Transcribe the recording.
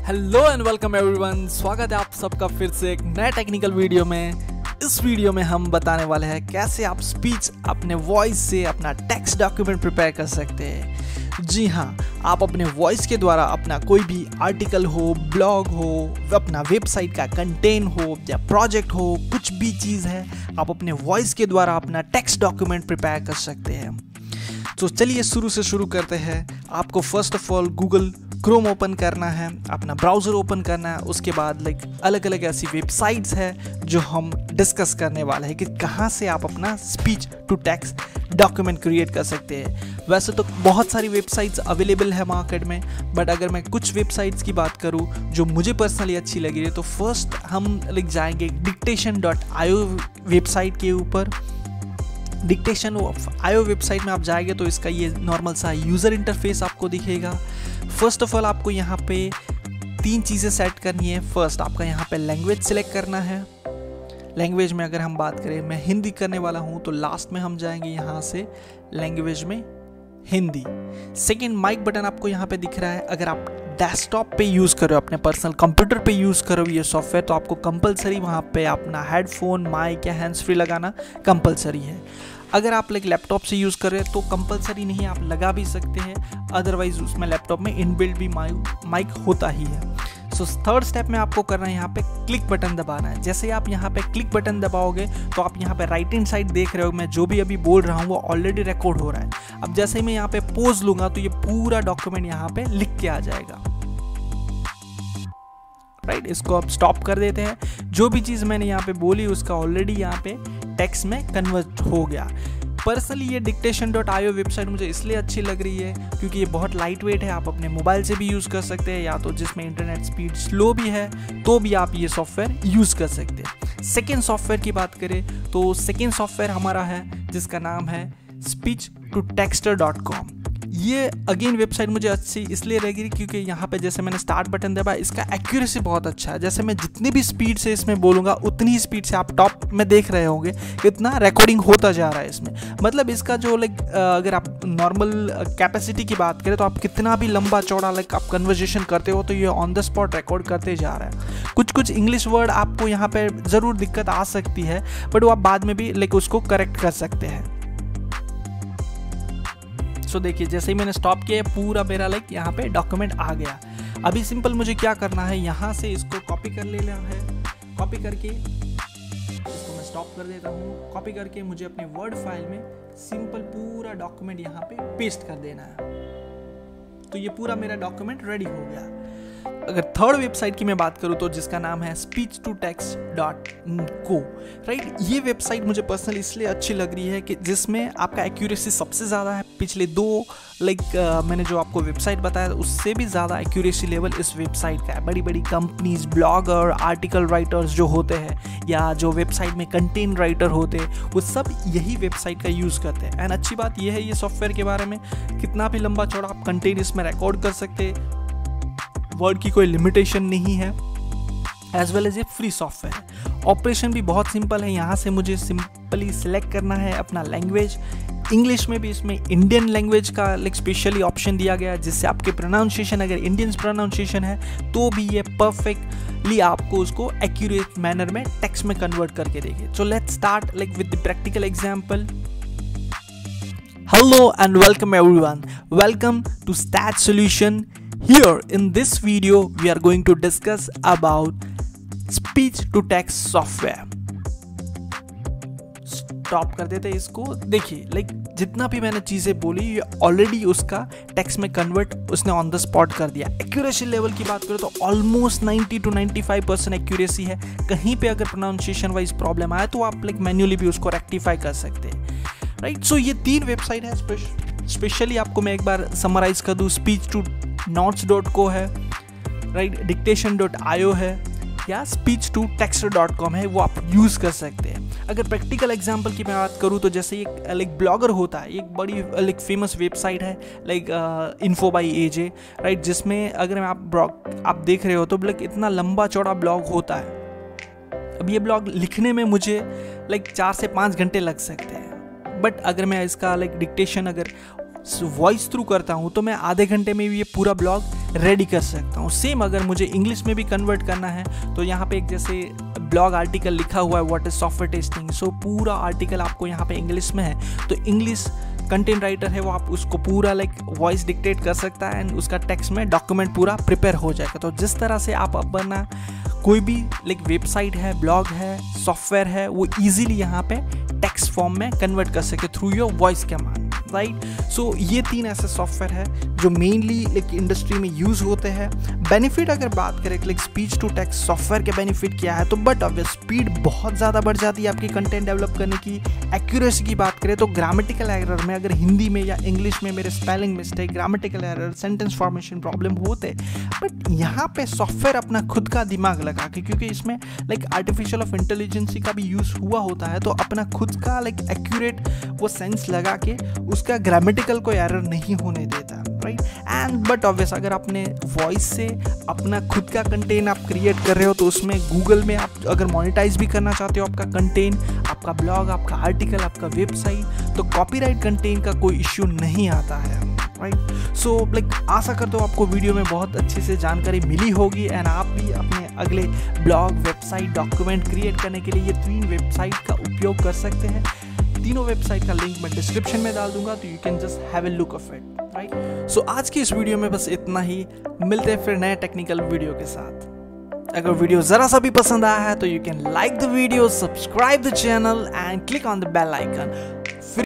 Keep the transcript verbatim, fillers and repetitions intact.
Hello and welcome everyone, स्वागत है आप सबका फिर से एक नए टेक्निकल वीडियो में। इस वीडियो में हम बताने वाले हैं कैसे आप स्पीच अपने वॉइस से अपना टेक्स्ट डॉक्यूमेंट प्रिपेयर कर सकते हैं। जी हाँ, आप अपने वॉइस के द्वारा अपना कोई भी आर्टिकल हो, ब्लॉग हो, अपना वेबसाइट का कंटेंट हो या प्रोजेक्ट हो, कुछ भी चीज़ है, आप अपने वॉइस के द्वारा अपना टेक्स्ट डॉक्यूमेंट प्रिपेयर कर सकते हैं। तो चलिए शुरू से शुरू करते हैं। आपको first of all Google Chrome open करना है, अपना ब्राउज़र ओपन करना है। उसके बाद लाइक अलग अलग ऐसी वेबसाइट्स है जो हम डिस्कस करने वाले हैं कि कहाँ से आप अपना speech to text document create कर सकते हैं। वैसे तो बहुत सारी वेबसाइट्स अवेलेबल है मार्केट में, बट अगर मैं कुछ वेबसाइट्स की बात करूँ जो मुझे पर्सनली अच्छी लगी है, तो फर्स्ट हम लाइक जाएंगे dictation dot I O website के ऊपर। डिक्टेशन आईओ वेबसाइट में आप जाएंगे तो इसका ये नॉर्मल सा यूज़र इंटरफेस आपको दिखेगा। फर्स्ट ऑफ ऑल आपको यहाँ पे तीन चीज़ें सेट करनी है। फर्स्ट आपका यहाँ पे लैंग्वेज सिलेक्ट करना है। लैंग्वेज में अगर हम बात करें, मैं हिंदी करने वाला हूँ, तो लास्ट में हम जाएंगे यहाँ से लैंग्वेज में हिंदी। सेकेंड, माइक बटन आपको यहाँ पे दिख रहा है। अगर आप डेस्कटॉप पे यूज़ करो, अपने पर्सनल कंप्यूटर पे यूज़ करो ये सॉफ्टवेयर, तो आपको कंपलसरी वहाँ पे अपना हेडफोन, माइक या हैंड्स फ्री लगाना कंपलसरी है। अगर आप लाइक लैपटॉप से यूज़ कर रहे हैं तो कंपलसरी नहीं है, आप लगा भी सकते हैं, अदरवाइज उसमें लैपटॉप में इनबिल्ट भी माइक होता ही है। सो थर्ड स्टेप में आपको करना है यहाँ पे क्लिक बटन दबाना है। जैसे आप यहाँ पे क्लिक बटन दबाओगे तो आप यहाँ पे राइट हैंड साइड देख रहे हो, मैं जो भी अभी बोल रहा हूँ वो ऑलरेडी रिकॉर्ड हो रहा है। अब जैसे ही मैं यहाँ पे पॉज लूँगा तो ये पूरा डॉक्यूमेंट यहाँ पे लिख के आ जाएगा। राइट, इसको अब स्टॉप कर देते हैं। जो भी चीज़ मैंने यहाँ पे बोली उसका ऑलरेडी यहाँ पे टेक्स्ट में कन्वर्ट हो गया। पर्सनली ये dictation dot I O website मुझे इसलिए अच्छी लग रही है क्योंकि ये बहुत लाइट वेट है। आप अपने मोबाइल से भी यूज़ कर सकते हैं, या तो जिसमें इंटरनेट स्पीड स्लो भी है तो भी आप ये सॉफ्टवेयर यूज़ कर सकते हैं। सेकेंड सॉफ्टवेयर की बात करें तो सेकेंड सॉफ्टवेयर हमारा है जिसका नाम है speech to texter dot com. ये अगेन वेबसाइट मुझे अच्छी इसलिए लगी क्योंकि यहाँ पे जैसे मैंने स्टार्ट बटन दबाया, इसका एक्यूरेसी बहुत अच्छा है। जैसे मैं जितनी भी स्पीड से इसमें बोलूँगा उतनी ही स्पीड से आप टॉप में देख रहे होंगे कितना रिकॉर्डिंग होता जा रहा है इसमें। मतलब इसका जो लाइक अगर आप नॉर्मल कैपेसिटी की बात करें तो आप कितना भी लंबा चौड़ा लाइक आप कन्वर्जेशन करते हो तो ये ऑन द स्पॉट रिकॉर्ड करते जा रहा है। कुछ कुछ इंग्लिश वर्ड आपको यहाँ पे ज़रूर दिक्कत आ सकती है, बट वो आप बाद में भी लाइक उसको करेक्ट कर सकते हैं। सो so, देखिए जैसे ही मैंने स्टॉप किया पूरा मेरा लाइक यहाँ पे डॉक्यूमेंट आ गया। अभी सिंपल मुझे क्या करना है, यहाँ से इसको कॉपी कर लेना है। कॉपी करके इसको मैं स्टॉप कर देता हूँ। कॉपी करके मुझे अपने वर्ड फाइल में सिंपल पूरा डॉक्यूमेंट यहाँ पे पेस्ट कर देना है। तो ये पूरा मेरा डॉक्यूमेंट रेडी हो गया। अगर थर्ड वेबसाइट की मैं बात करूँ तो जिसका नाम है speech to text dot co, right. ये वेबसाइट मुझे पर्सनली इसलिए अच्छी लग रही है कि जिसमें आपका एक्यूरेसी सबसे ज़्यादा है। पिछले दो लाइक uh, मैंने जो आपको वेबसाइट बताया उससे भी ज़्यादा एक्यूरेसी लेवल इस वेबसाइट का है। बड़ी बड़ी कंपनीज, ब्लॉगर, आर्टिकल राइटर्स जो होते हैं या जो वेबसाइट में कंटेंट राइटर होते हैं वो सब यही वेबसाइट का यूज़ करते हैं। एंड अच्छी बात यह है ये सॉफ्टवेयर के बारे में, कितना भी लंबा चौड़ा आप कंटेंट इसमें रिकॉर्ड कर सकते हैं। वर्ड की कोई लिमिटेशन नहीं है, एज वेल एज ये फ्री सॉफ्टवेयर है। ऑपरेशन भी बहुत सिंपल है। यहाँ से मुझे सिंपली सिलेक्ट करना है अपना लैंग्वेज। इंग्लिश में भी इसमें इंडियन लैंग्वेज का लाइक स्पेशली ऑप्शन दिया गया है, जिससे आपके प्रोनाउंसिएशन अगर इंडियन प्रोनाउंसिएशन है तो भी ये परफेक्टली आपको उसको एक्यूरेट मैनर में टेक्स्ट में कन्वर्ट करके देंगे। So let's start like with the practical example. Hello and welcome everyone, welcome to stat solution. Here in this video we are going to discuss about speech to text software. Stop कर देते हैं इसको। देखिए like जितना भी मैंने चीज़ें बोली ये ऑलरेडी उसका टेक्स्ट में कन्वर्ट उसने ऑन द स्पॉट कर दिया। एक्यूरेसी लेवल की बात करें तो almost ninety two ninety five percent accuracy है। कहीं पे अगर प्रोनाउंसिएशन वाइज प्रॉब्लम आए तो आप लाइक मैन्युअली भी उसको रेक्टिफाई कर सकते हैं, राइट। सो ये तीन वेबसाइट है। स्पेशली आपको मैं एक बार समराइज कर दूँ, speech two notes dot co है, right, dictation dot I O है, या speech to texter dot com है, वो आप यूज़ कर सकते हैं। अगर प्रैक्टिकल एग्जांपल की मैं बात करूँ तो जैसे एक लाइक ब्लॉगर होता है, एक बड़ी लाइक फेमस वेबसाइट है like info by AJ, right, जिसमें अगर आप ब्लॉग आप देख रहे हो तो लाइक इतना लंबा चौड़ा ब्लॉग होता है। अब ये ब्लॉग लिखने में मुझे लाइक चार से पाँच घंटे लग सकते हैं, बट अगर मैं इसका लाइक डिक्टेशन अगर वॉइस थ्रू करता हूँ तो मैं आधे घंटे में भी ये पूरा ब्लॉग रेडी कर सकता हूँ। सेम अगर मुझे इंग्लिश में भी कन्वर्ट करना है तो यहाँ पे एक जैसे ब्लॉग आर्टिकल लिखा हुआ है what is software testing, so पूरा आर्टिकल आपको यहाँ पे इंग्लिश में है, तो इंग्लिश कंटेंट राइटर है वो आप उसको पूरा लाइक वॉइस डिक्टेट कर सकता है एंड उसका टेक्स्ट में डॉक्यूमेंट पूरा प्रिपेयर हो जाएगा। तो जिस तरह से आप अपना कोई भी लाइक वेबसाइट है, ब्लॉग है, सॉफ्टवेयर है, वो इजीली यहाँ पे टेक्स्ट फॉर्म में कन्वर्ट कर सके through your voice command, right. So ये तीन ऐसे सॉफ्टवेयर है जो मेनली लाइक इंडस्ट्री में यूज होते हैं। बेनिफिट अगर बात करें like speech to text software के बेनिफिट क्या है, तो बट ऑब्वियस स्पीड बहुत ज़्यादा बढ़ जाती है आपकी कंटेंट डेवलप करने की। एक्यूरेसी की बात करें तो ग्रामेटिकल एरर में अगर हिंदी में या इंग्लिश में मेरे spelling mistake, grammatical error, sentence formation problem होते, बट यहाँ पे सॉफ्टवेयर अपना खुद का दिमाग लगा के, क्योंकि इसमें लाइक आर्टिफिशियल ऑफ इंटेलिजेंसी का भी यूज़ हुआ होता है, तो अपना खुद का लाइक एक्यूरेट वो सेंस लगा के उसका ग्रामेटिकल कोई एरर नहीं होने देता, राइट। एंड बट ऑब्वियस अगर आपने वॉइस से अपना खुद का कंटेंट आप क्रिएट कर रहे हो तो उसमें गूगल में आप अगर मोनेटाइज भी करना चाहते हो आपका कंटेंट, आपका ब्लॉग, आपका आर्टिकल, आपका वेबसाइट, तो कॉपीराइट कंटेंट का कोई इश्यू नहीं आता है, राइट। सो लाइक आशा करता हूँ आपको वीडियो में बहुत अच्छे से जानकारी मिली होगी एंड आप भी अपने अगले ब्लॉग, वेबसाइट, डॉक्यूमेंट क्रिएट करने के लिए ये तीन वेबसाइट का उपयोग कर सकते हैं। तीनों वेबसाइट का लिंक मैं डिस्क्रिप्शन में डाल दूंगा, तो you can just have a look of it, right. So आज की इस वीडियो में बस इतना ही, मिलते हैं फिर नए टेक्निकल वीडियो के साथ। अगर वीडियो जरा सा भी पसंद आया है तो you can like the video, subscribe the channel and click on the bell icon